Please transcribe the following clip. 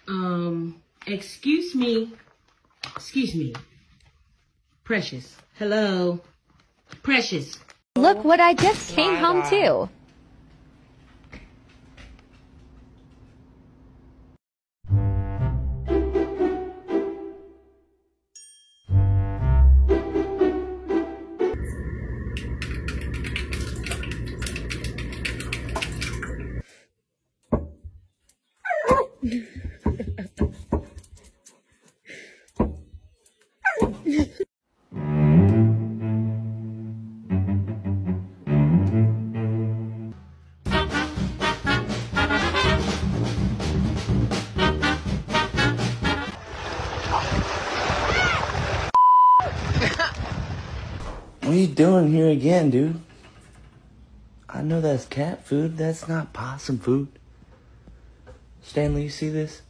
Excuse me. Excuse me. Precious. Hello. Precious. Look what I just came home to. What are you doing here again, dude? I know that's cat food. That's not possum food. Stanley, you see this?